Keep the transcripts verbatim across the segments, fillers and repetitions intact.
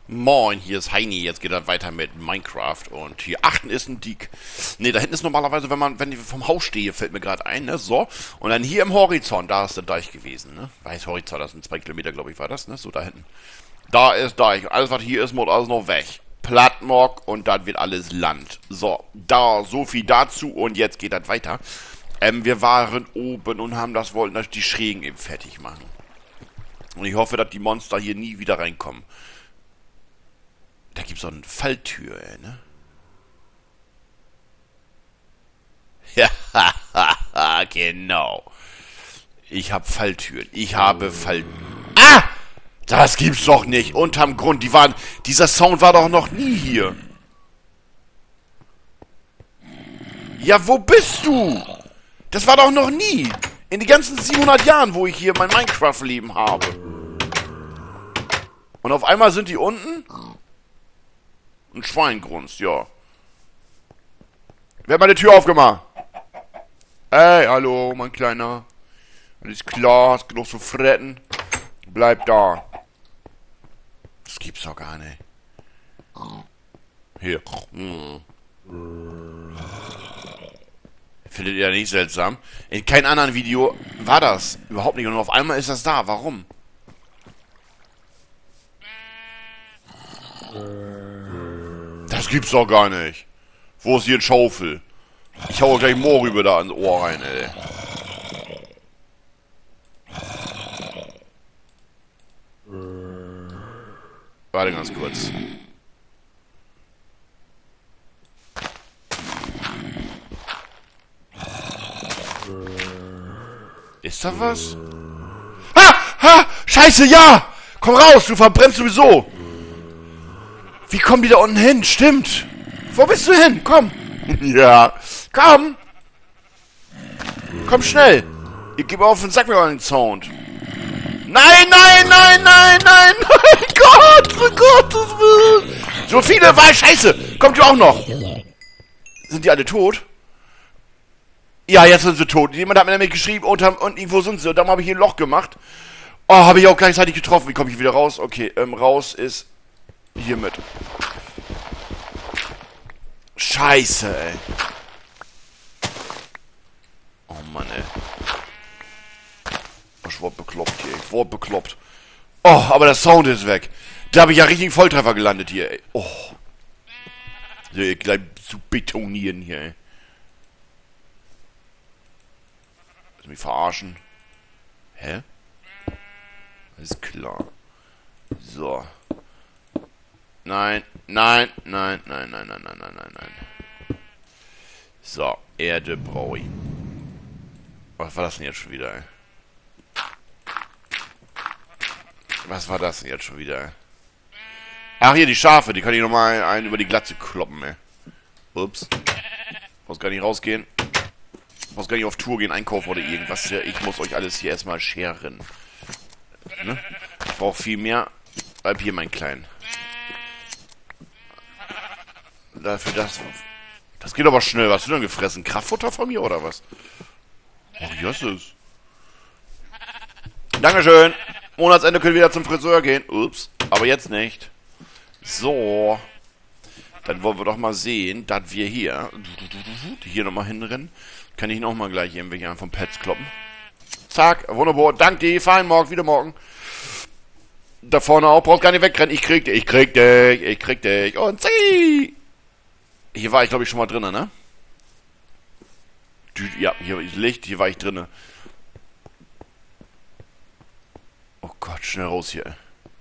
Moin, hier ist Heini. Jetzt geht er weiter mit Minecraft. Und hier achten ist ein Diek. Ne, da hinten ist normalerweise, wenn man, wenn ich vom Haus stehe, fällt mir gerade ein, ne? So. Und dann hier im Horizont, da ist der Deich gewesen, ne? Weiß Horizont, das sind zwei Kilometer, glaube ich, war das, ne? So da hinten. Da ist Deich. Alles, was hier ist, muss alles noch weg. Plattmock und dann wird alles Land. So, da, so viel dazu und jetzt geht das weiter. Ähm, wir waren oben und haben das, wollten die Schrägen eben fertig machen. Und ich hoffe, dass die Monster hier nie wieder reinkommen. Da gibt's so eine Falltür, ey, ne? Ja, genau. Ich hab Falltüren. Ich habe Fall... Ah! Das gibt's doch nicht. Unterm Grund. Die waren... Dieser Sound war doch noch nie hier. Ja, wo bist du? Das war doch noch nie. In den ganzen siebenhundert Jahren, wo ich hier mein Minecraft-Leben habe. Und auf einmal sind die unten... Ein Schwein grunzt, ja. Wer hat meine Tür aufgemacht? Ey, hallo, mein Kleiner. Alles klar, hast genug zu fretten? Bleib da. Das gibt's doch gar nicht. Hier. Hm. Findet ihr nicht seltsam? In keinem anderen Video war das überhaupt nicht. Und auf einmal ist das da. Warum? Das gibt's doch gar nicht. Wo ist hier ein Schaufel? Ich hau gleich Mohrrübe da ans Ohr rein, ey. Warte ganz kurz. Ist da was? Ha! Ha! Scheiße, ja! Komm raus, du verbrennst sowieso! Wie kommen die da unten hin? Stimmt! Wo bist du hin? Komm! Ja! Komm! Komm schnell! Ich gebe auf und sag mir mal den Sound. Nein, nein, nein, nein, nein, nein! Gott! Oh Gott! So viele war Scheiße! Kommt ihr auch noch? Sind die alle tot? Ja, jetzt sind sie tot. Jemand hat mir nämlich geschrieben, und, und irgendwo sind sie. Und dann habe ich hier ein Loch gemacht. Oh, habe ich auch gleichzeitig getroffen. Wie komme ich wieder raus? Okay, ähm, raus ist hiermit. Scheiße, ey. Oh Mann, ey. Ich wurde bekloppt hier. Ich wurde bekloppt. Oh, aber der Sound ist weg. Da habe ich ja richtig einen Volltreffer gelandet hier, ey. Oh. So, ihr gleich zu betonieren hier, ey. Mich verarschen. Hä? Alles klar. So. Nein, nein, nein, nein, nein, nein, nein, nein, nein, nein. So, Erde brauche ich. Was war das denn jetzt schon wieder, ey? Was war das denn jetzt schon wieder, ey? Ach, hier, die Schafe, die kann ich nochmal einen über die Glatze kloppen, ey. Ups. Muss gar nicht rausgehen. Muss gar nicht auf Tour gehen, einkaufen oder irgendwas. Ich muss euch alles hier erstmal scheren. Ne? Ich brauche viel mehr. Bleib hier, mein Klein. Dafür das... Das geht aber schnell. Was hast du denn gefressen? Kraftfutter von mir oder was? Oh, wie ist es? Dankeschön. Monatsende können wir wieder zum Friseur gehen. Ups. Aber jetzt nicht. So. Dann wollen wir doch mal sehen, dass wir hier... Hier nochmal hinrennen. Kann ich nochmal gleich irgendwelche vom Pets kloppen. Zack, wunderbar. Dank dir, fein, morgen, wieder morgen. Da vorne auch, brauchst gar nicht wegrennen. Ich krieg dich, ich krieg dich, ich krieg dich. Und zieh! Hier war ich, glaube ich, schon mal drinnen, ne? Ja, hier ist Licht, hier war ich drinnen. Oh Gott, schnell raus hier.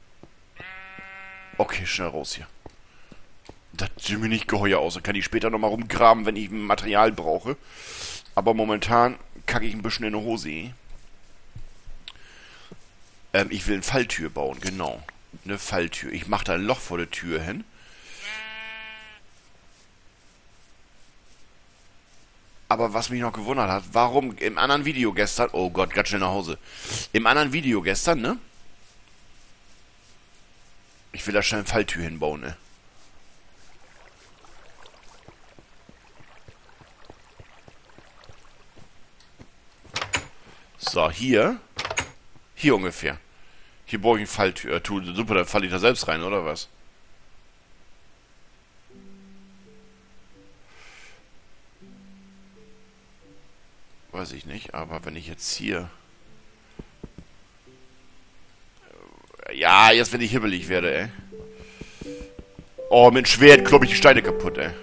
Okay, schnell raus hier. Das sieht mir nicht geheuer aus. Da kann ich später nochmal rumgraben, wenn ich Material brauche. Aber momentan kacke ich ein bisschen in die Hose. Ähm, ich will eine Falltür bauen, genau. Eine Falltür. Ich mache da ein Loch vor der Tür hin. Aber was mich noch gewundert hat, warum im anderen Video gestern... Oh Gott, ganz schnell nach Hause. Im anderen Video gestern, ne? Ich will da schnell eine Falltür hinbauen, ne? So, hier. Hier ungefähr. Hier brauche ich eine Falltür. Äh, tu, super, dann falle ich da selbst rein, oder was? weiß ich nicht. Aber wenn ich jetzt hier... Ja, jetzt wenn ich hibbelig werde, ey. Oh, mit dem Schwert klopp ich die Steine kaputt, ey.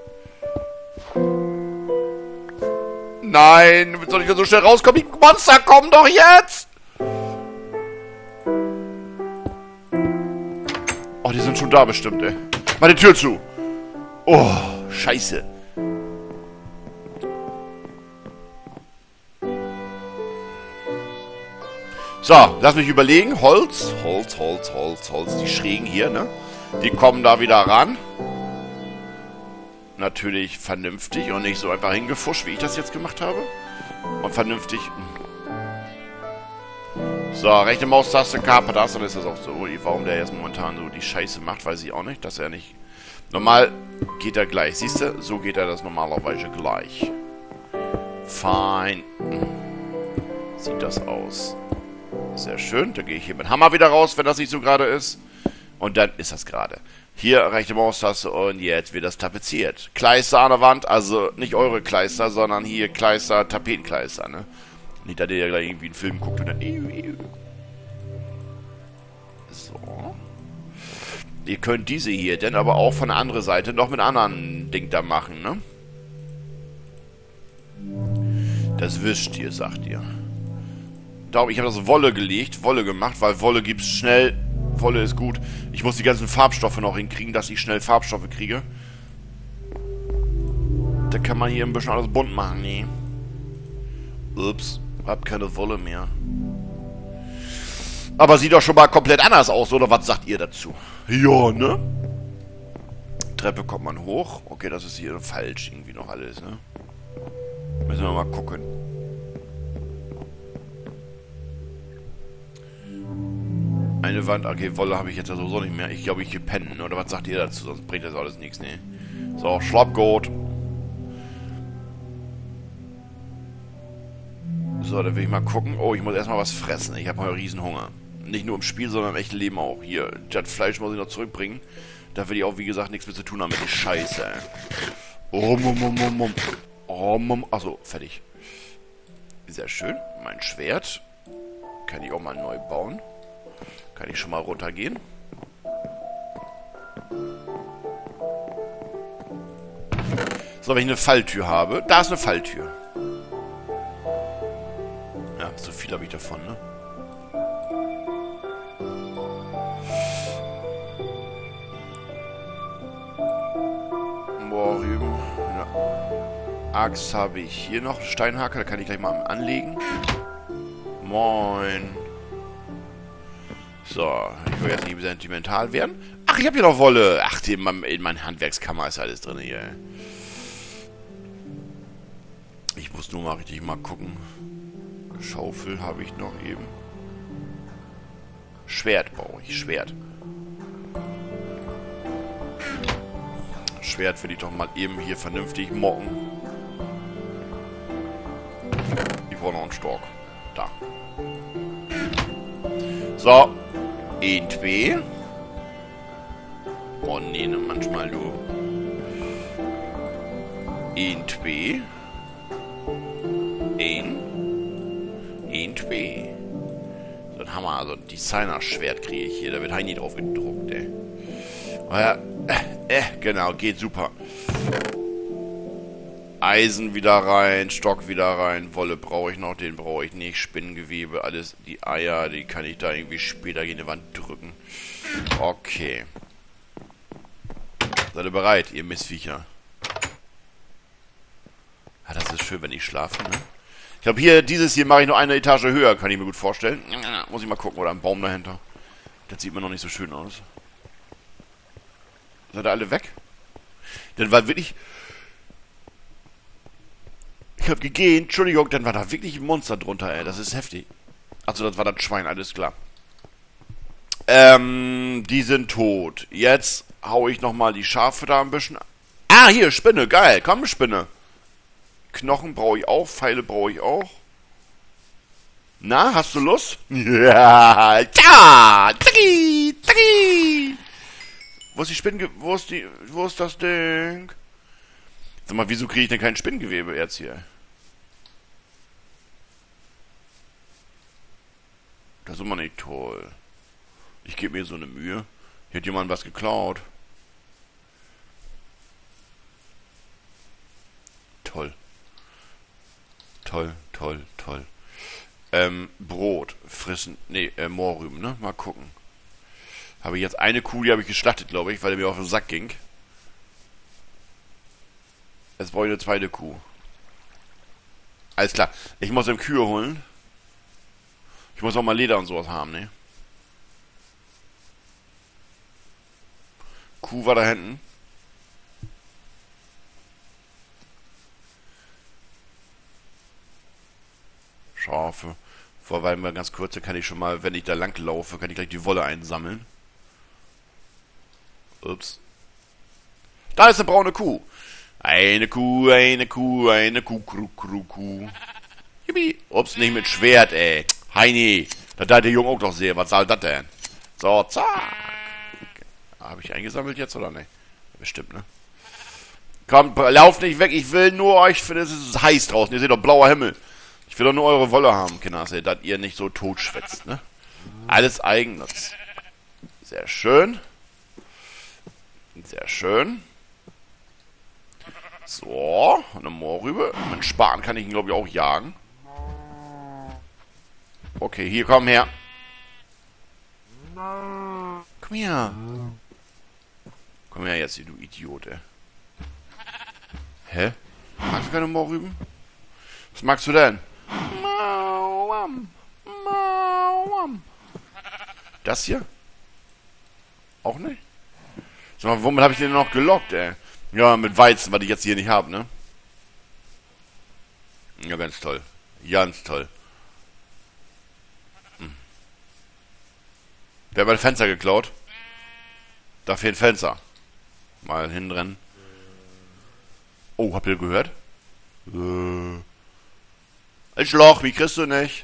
Nein, wie soll ich da so schnell rauskommen? Die Monster kommen doch jetzt! Oh, die sind schon da bestimmt, ey. Mach die Tür zu! Oh, scheiße. So, lass mich überlegen. Holz, Holz, Holz, Holz, Holz. Die Schrägen hier, ne? Die kommen da wieder ran. Natürlich vernünftig und nicht so einfach hingefuscht, wie ich das jetzt gemacht habe. Und vernünftig. So, rechte Maustaste, K, das, dann ist das auch so. Warum der jetzt momentan so die Scheiße macht, weiß ich auch nicht. Dass er nicht... Normal geht er gleich. Siehst du? So geht er das normalerweise gleich. Fein. Sieht das aus. Sehr schön. Dann gehe ich hier mit Hammer wieder raus, wenn das nicht so gerade ist. Und dann ist das gerade. Hier rechte Maustaste und jetzt wird das tapeziert. Kleister an der Wand, also nicht eure Kleister, sondern hier Kleister, Tapetenkleister, ne? Nicht, dass ihr ja gleich irgendwie einen Film guckt und dann... So. Ihr könnt diese hier dann aber auch von der anderen Seite noch mit anderen Ding da machen, ne? Das wischt ihr, sagt ihr. Darum, ich habe das Wolle gelegt, Wolle gemacht, weil Wolle gibt's schnell... Wolle ist gut. Ich muss die ganzen Farbstoffe noch hinkriegen, dass ich schnell Farbstoffe kriege. Da kann man hier ein bisschen alles bunt machen, nee. Ups, hab keine Wolle mehr. Aber sieht doch schon mal komplett anders aus, oder was sagt ihr dazu? Ja, ne? Treppe kommt man hoch. Okay, das ist hier falsch irgendwie noch alles, ne? Müssen wir mal gucken. Eine Wand, okay, Wolle habe ich jetzt ja sowieso nicht mehr. Ich glaube, ich hier pennen. Oder was sagt ihr dazu? Sonst bringt das alles nichts, ne? So, Schlappgut. So, dann will ich mal gucken. Oh, ich muss erstmal was fressen. Ich habe heute riesen Hunger. Nicht nur im Spiel, sondern im echten Leben auch. Hier, das Fleisch muss ich noch zurückbringen. Da will ich auch, wie gesagt, nichts mehr zu tun haben mit der Scheiße, ey. Oh, mum, mum, mum, mum. Oh, mum. Achso, fertig. Sehr schön. Mein Schwert. Kann ich auch mal neu bauen. Kann ich schon mal runtergehen. So, wenn ich eine Falltür habe. Da ist eine Falltür. Ja, so viel habe ich davon, ne? Boah, Rüben. Eine Axt habe ich hier noch. Steinhacke, da kann ich gleich mal anlegen. Moin. So, ich will jetzt nicht sentimental werden. Ach, ich habe hier noch Wolle. Ach, in meiner mein Handwerkskammer ist alles drin hier. Ich muss nur mal richtig mal gucken. Schaufel habe ich noch eben. Schwert brauche ich, Schwert. Schwert will ich doch mal eben hier vernünftig mocken. Ich brauche noch einen Stock. Da. So. Irgendwie. Oh nee, ne, manchmal du. Irgendwie. Ein. Irgendwie. So ein Hammer, also ein Designer-Schwert kriege ich hier. Da wird Heini drauf gedruckt, ey. Oh ja, äh, äh, genau, geht super. Eisen wieder rein, Stock wieder rein, Wolle brauche ich noch, den brauche ich nicht, Spinnengewebe, alles, die Eier, die kann ich da irgendwie später gegen die Wand drücken. Okay. Seid ihr bereit, ihr Missviecher? Ah, das ist schön, wenn ich schlafe, ne? Ich glaube, hier, dieses hier mache ich noch eine Etage höher, kann ich mir gut vorstellen. Muss ich mal gucken, oder ein Baum dahinter. Das sieht mir noch nicht so schön aus. Seid ihr alle weg? Dann war wirklich... Ich hab gegehen, Entschuldigung, dann war da wirklich ein Monster drunter, ey. Das ist heftig. Also das war das Schwein, alles klar. Ähm, die sind tot. Jetzt hau ich nochmal die Schafe da ein bisschen... Ah, hier, Spinne, geil. Komm, Spinne. Knochen brauche ich auch, Pfeile brauche ich auch. Na, hast du Lust? Ja, ja, zacki, zacki. Wo ist die Spinne, wo ist die, wo ist das Ding? Sag mal, wieso kriege ich denn kein Spinngewebe jetzt hier? Das ist immer nicht toll. Ich gebe mir so eine Mühe. Hier hat jemand was geklaut. Toll. Toll, toll, toll. Ähm, Brot. Frissen. Nee, äh, Mohrrüben, ne? Mal gucken. Habe ich jetzt eine Kuh, die habe ich geschlachtet, glaube ich, weil der mir auf den Sack ging. Jetzt brauche ich eine zweite Kuh. Alles klar. Ich muss ihm Kühe holen. Ich muss auch mal Leder und sowas haben, ne? Kuh war da hinten. Schafe. Vorweilen mal ganz kurz, da kann ich schon mal, wenn ich da lang laufe, kann ich gleich die Wolle einsammeln. Ups. Da ist eine braune Kuh. Eine Kuh, eine Kuh, eine Kuh, Kuh, Kuh, Kuh. Yippie. Ups, nicht mit Schwert, ey. Heini. Da da der Junge auch doch sehr. Was soll das denn? So, zack. Habe ich eingesammelt jetzt oder nicht? Bestimmt, ne? Kommt, lauft nicht weg. Ich will nur euch, für das ist heiß draußen. Ihr seht doch blauer Himmel. Ich will doch nur eure Wolle haben, Kinders, dass ihr nicht so tot schwitzt, ne? Alles Eigennutz. Sehr schön. Sehr schön. So, eine Mohrrübe. Mit Spaten kann ich ihn, glaube ich, auch jagen. Okay, hier, komm her. Komm her. Komm her jetzt, du Idiot, ey. Hä? Magst du keine Mohrrüben? Was magst du denn? Das hier? Auch nicht? Sag mal, womit habe ich den noch gelockt, ey? Ja, mit Weizen, was ich jetzt hier nicht habe, ne? Ja, ganz toll. Ganz toll. Hm. Wer hat mein Fenster geklaut? Da fehlt ein Fenster. Mal hinrennen. Oh, habt ihr gehört? Äh. Ein Schloch, wie kriegst du nicht?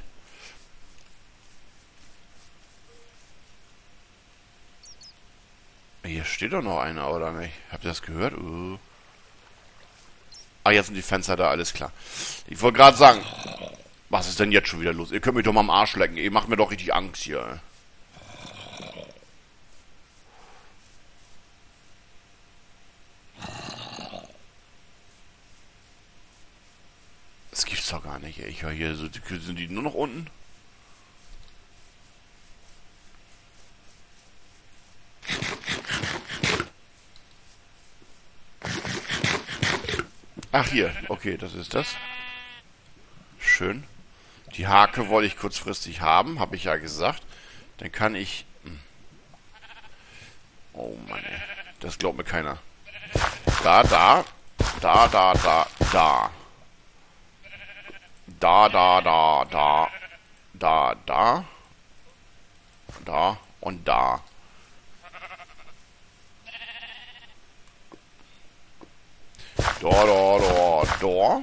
Hier steht doch noch einer, oder nicht? Habt ihr das gehört? Uh. Ah, jetzt sind die Fenster da, alles klar. Ich wollte gerade sagen, was ist denn jetzt schon wieder los? Ihr könnt mich doch mal am Arsch lecken. Ihr macht mir doch richtig Angst hier. Das gibt's doch gar nicht, ey. Ich höre hier so, sind die nur noch unten? Ach, hier. Okay, das ist das. Schön. Die Hake wollte ich kurzfristig haben, habe ich ja gesagt. Dann kann ich... Hm. Oh Mann, ey. Das glaubt mir keiner. Da, da. Da, da, da, da. Da, da, da, da. Da, da. Da und da. Da, da, da, da.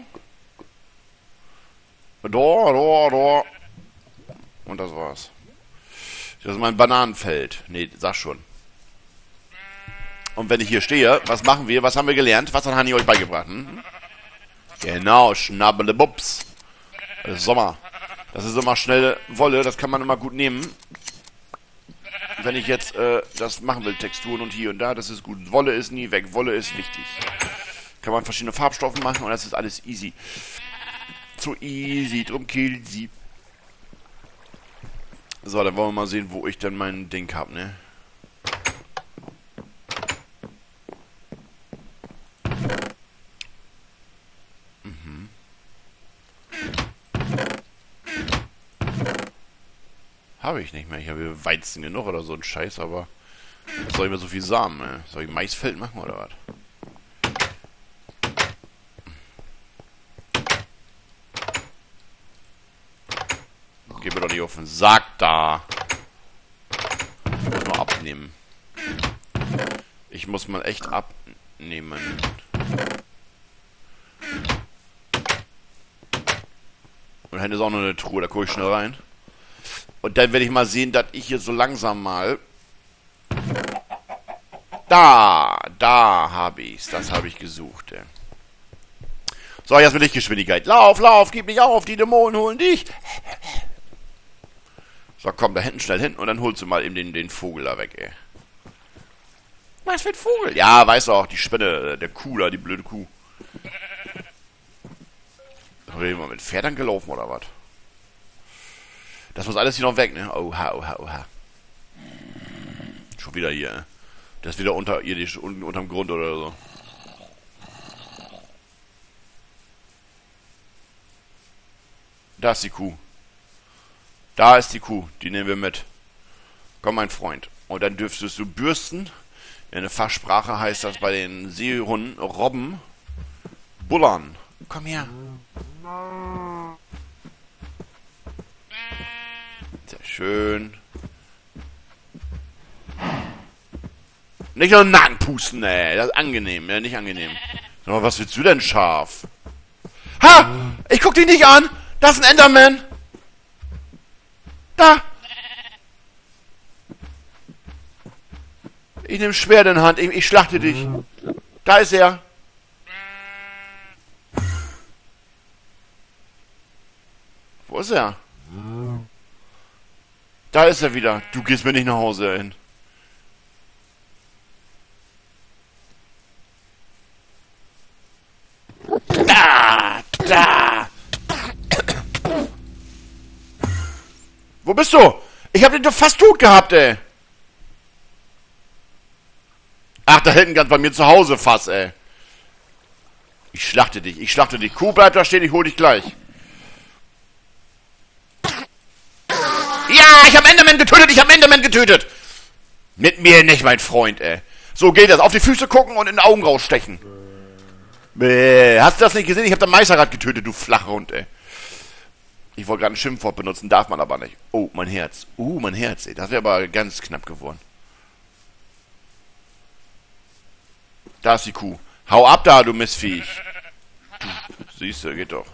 Da, da, da. Und das war's. Das ist mein Bananenfeld. Nee, sag schon. Und wenn ich hier stehe, was machen wir? Was haben wir gelernt? Was hat Hanni euch beigebracht? Hm? Genau, schnabbele Bups. Das ist Sommer. Das ist immer schnelle Wolle. Das kann man immer gut nehmen. Wenn ich jetzt äh, das machen will, Texturen und hier und da, das ist gut. Wolle ist nie weg. Wolle ist wichtig. Kann man verschiedene Farbstoffe machen und das ist alles easy. So easy, drum killt sie. So, dann wollen wir mal sehen, wo ich denn mein Ding hab, ne? Mhm. Habe ich nicht mehr. Ich habe Weizen genug oder so ein Scheiß, aber was soll ich mir so viel Samen, ne? Soll ich Maisfeld machen oder was? Geh mir doch nicht auf den Sack da. Ich muss mal abnehmen. Ich muss mal echt abnehmen. Und hinten ist auch noch eine Truhe, da gucke ich schnell rein. Und dann werde ich mal sehen, dass ich hier so langsam mal... Da, da habe ich's. Das habe ich gesucht, ey. So, jetzt mit Lichtgeschwindigkeit. Lauf, lauf, gib nicht auf, die Dämonen holen dich. So, komm, da hinten schnell hin und dann holst du mal eben den, den Vogel da weg, ey. Was für ein Vogel? Ja, weiß auch, die Spinne, der Kuh da, die blöde Kuh. Reden wir mit Pferdern gelaufen oder was? Das muss alles hier noch weg, ne? Oha, oha, oha. Schon wieder hier, ne? Das ist wieder unterirdisch, unten unterm Grund oder so. Da ist die Kuh. Da ist die Kuh, die nehmen wir mit. Komm, mein Freund. Und dann dürftest du bürsten. In der Fachsprache heißt das bei den Seehunden Robben. Bullern. Komm her. Sehr schön. Nicht nur den Nacken pusten, ey. Das ist angenehm, ja, nicht angenehm. Aber was willst du denn, Schaf? Ha! Ich guck dich nicht an! Das ist ein Enderman! Da! Ich nehme Schwert in Hand, ich, ich schlachte dich. Da ist er. Wo ist er? Da ist er wieder. Du gehst mir nicht nach Hause hin. Da! Da! Wo bist du? Ich hab den doch fast tot gehabt, ey. Ach, da hinten ganz bei mir zu Hause fast, ey. Ich schlachte dich, ich schlachte dich. Kuh, bleib da stehen, ich hol dich gleich. Ja, ich hab Enderman getötet, ich hab Enderman getötet. Mit mir nicht, mein Freund, ey. So geht das. Auf die Füße gucken und in den Augen rausstechen. Bäh, hast du das nicht gesehen? Ich hab den Meisterrad getötet, du Flachhund, ey. Ich wollte gerade ein Schimpfwort benutzen, darf man aber nicht. Oh, mein Herz. Uh, mein Herz, ey. Das wäre aber ganz knapp geworden. Da ist die Kuh. Hau ab da, du Mistviech. Siehst du, geht doch.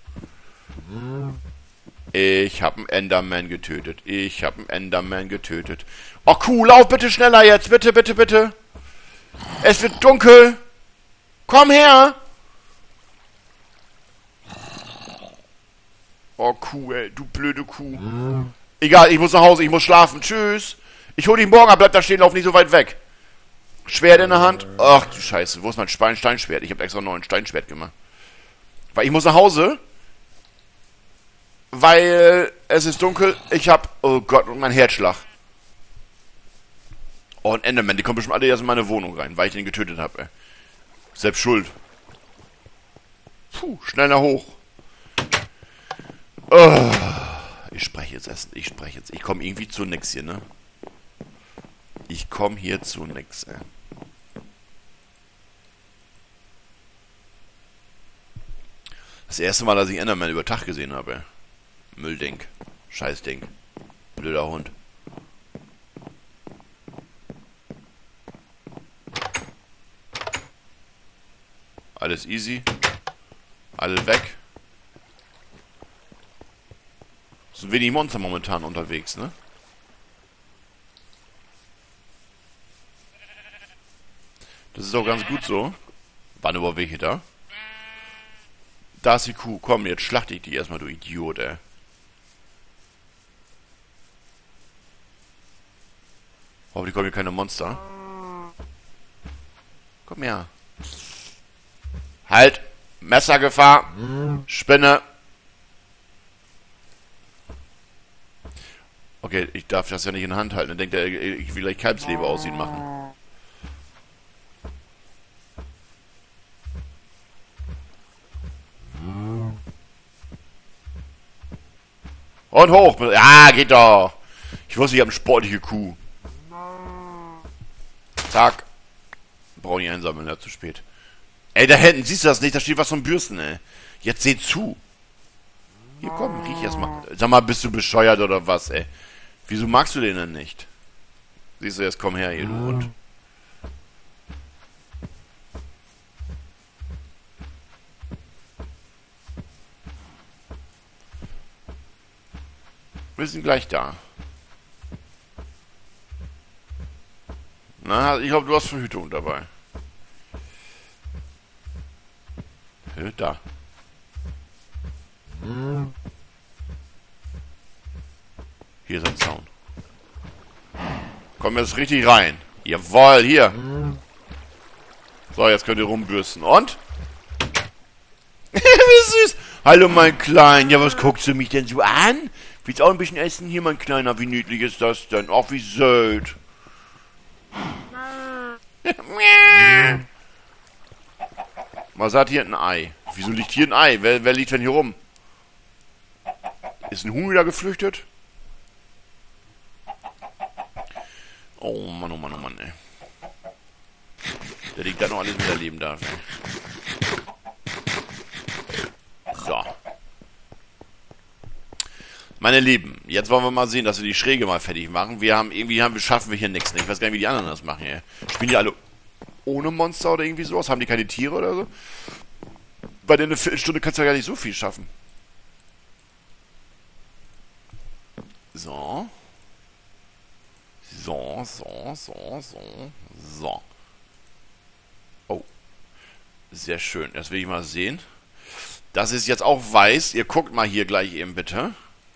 Ich hab einen Enderman getötet. Ich hab einen Enderman getötet. Oh, Kuh, lauf bitte schneller jetzt. Bitte, bitte, bitte. Es wird dunkel. Komm her. Oh, Kuh, ey. Du blöde Kuh. Egal, ich muss nach Hause. Ich muss schlafen. Tschüss. Ich hol dich morgen ab. Bleib da stehen. Lauf nicht so weit weg. Schwert in der Hand. Ach du Scheiße. Wo ist mein Stein Steinschwert? Ich habe extra noch ein Steinschwert gemacht. Weil ich muss nach Hause. Weil es ist dunkel. Ich hab... Oh Gott, mein Herzschlag. Oh, ein Enderman. Die kommen bestimmt alle erst in meine Wohnung rein, weil ich den getötet habe, ey. Selbst schuld. Puh, schneller hoch. Oh, ich spreche jetzt erst. Ich spreche jetzt. Ich komme irgendwie zu nix hier, ne? Ich komme hier zu nix, ey. Das erste Mal, dass ich Enderman über Tag gesehen habe, ey. Müllding. Scheißding. Blöder Hund. Alles easy. Alle weg. So wenig Monster momentan unterwegs, ne? Das ist auch ganz gut so. Waren überhaupt welche da? Da ist die Kuh. Komm, jetzt schlachte ich die erstmal, du Idiot, ey. Hoffentlich kommen hier keine Monster. Komm her. Halt! Messergefahr! Spinne! Okay, ich darf das ja nicht in der Hand halten. Dann denkt er, ich will gleich Kalbsleber aus ihm machen. Und hoch! Ja, geht doch! Ich wusste, ich habe eine sportliche Kuh. Zack. Brauche ich einsammeln, ja, zu spät. Ey, da hinten, siehst du das nicht? Da steht was von Bürsten, ey. Jetzt seh zu. Hier, komm, riech erst mal. Sag mal, bist du bescheuert oder was, ey? Wieso magst du den denn nicht? Siehst du, jetzt komm her, hier, du Hund. Wir sind gleich da. Na, ich glaube, du hast Verhütung dabei. Da. Hier ist ein Zaun. Kommen wir jetzt richtig rein. Jawohl, hier. So, jetzt könnt ihr rumbürsten. Und? Wie süß. Hallo, mein Klein. Ja, was guckst du mich denn so an? Willst auch ein bisschen essen? Hier, mein Kleiner. Wie niedlich ist das denn? Ach, wie süß. Was hat hier ein Ei? Wieso liegt hier ein Ei? Wer, wer liegt denn hier rum? Ist ein Huhn wieder geflüchtet? Oh Mann, oh Mann, oh Mann, ey. Der liegt da noch alles wieder leben darf. So. Meine Lieben, jetzt wollen wir mal sehen, dass wir die Schräge mal fertig machen. Wir haben, irgendwie haben, schaffen wir hier nichts. Ich weiß gar nicht, wie die anderen das machen, ey. Spielen die alle ohne Monster oder irgendwie sowas? Haben die keine Tiere oder so? Bei der eine Viertelstunde kannst du ja gar nicht so viel schaffen. So. So, so, so, so, so. Oh. Sehr schön. Das will ich mal sehen. Das ist jetzt auch weiß. Ihr guckt mal hier gleich eben bitte.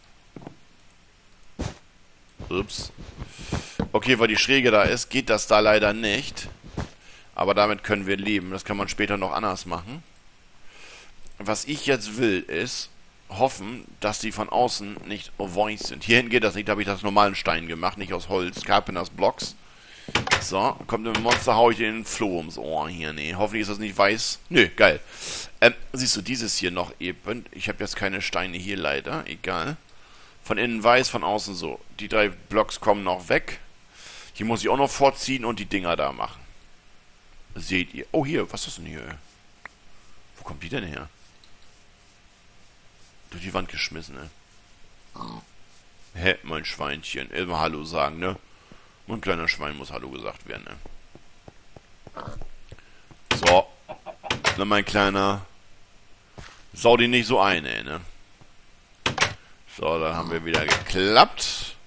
Ups. Okay, weil die Schräge da ist, geht das da leider nicht. Aber damit können wir leben. Das kann man später noch anders machen. Was ich jetzt will, ist hoffen, dass die von außen nicht orange sind. Hierhin geht das nicht, da habe ich das normalen Stein gemacht, nicht aus Holz. Carpenters Blocks. So, kommt ein Monster, hau ich den Floh ums Ohr hier. Nee, hoffentlich ist das nicht weiß. Nö, geil. Ähm, siehst du, dieses hier noch eben. Ich habe jetzt keine Steine hier leider, egal. Von innen weiß, von außen so. Die drei Blocks kommen noch weg. Hier muss ich auch noch vorziehen und die Dinger da machen. Seht ihr. Oh, hier, was ist das denn hier? Wo kommt die denn her? Durch die Wand geschmissen, ne? Hä, mein Schweinchen. Immer Hallo sagen, ne? Mein kleiner Schwein muss Hallo gesagt werden, ne? So. Na, mein Kleiner. Sau die nicht so ein, ey, ne? So, dann haben wir wieder geklappt.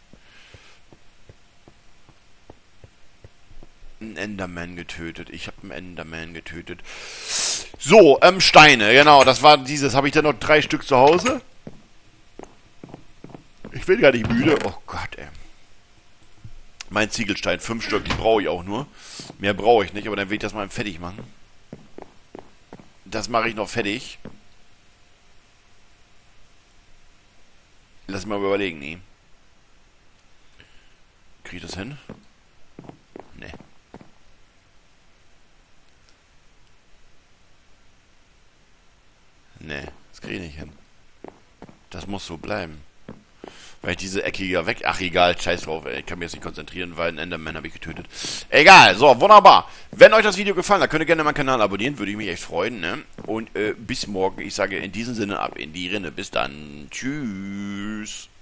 Ein Enderman getötet. Ich habe einen Enderman getötet. So, ähm, Steine, genau, das war dieses. Habe ich da noch drei Stück zu Hause? Ich bin gar nicht müde. Oh Gott, ey. Mein Ziegelstein, fünf Stück, die brauche ich auch nur. Mehr brauche ich nicht, aber dann will ich das mal fertig machen. Das mache ich noch fertig. Lass mich mal überlegen, nee. Kriege ich das hin? Nee. Nee, das kriege ich nicht hin. Das muss so bleiben. Weil ich diese Ecke hier weg... Ach, egal, scheiß drauf, ey. Ich kann mich jetzt nicht konzentrieren, weil einen Enderman habe ich getötet. Egal, so, wunderbar. Wenn euch das Video gefallen hat, könnt ihr gerne meinen Kanal abonnieren. Würde ich mich echt freuen, ne? Und äh, bis morgen. Ich sage in diesem Sinne ab in die Rinne. Bis dann. Tschüss.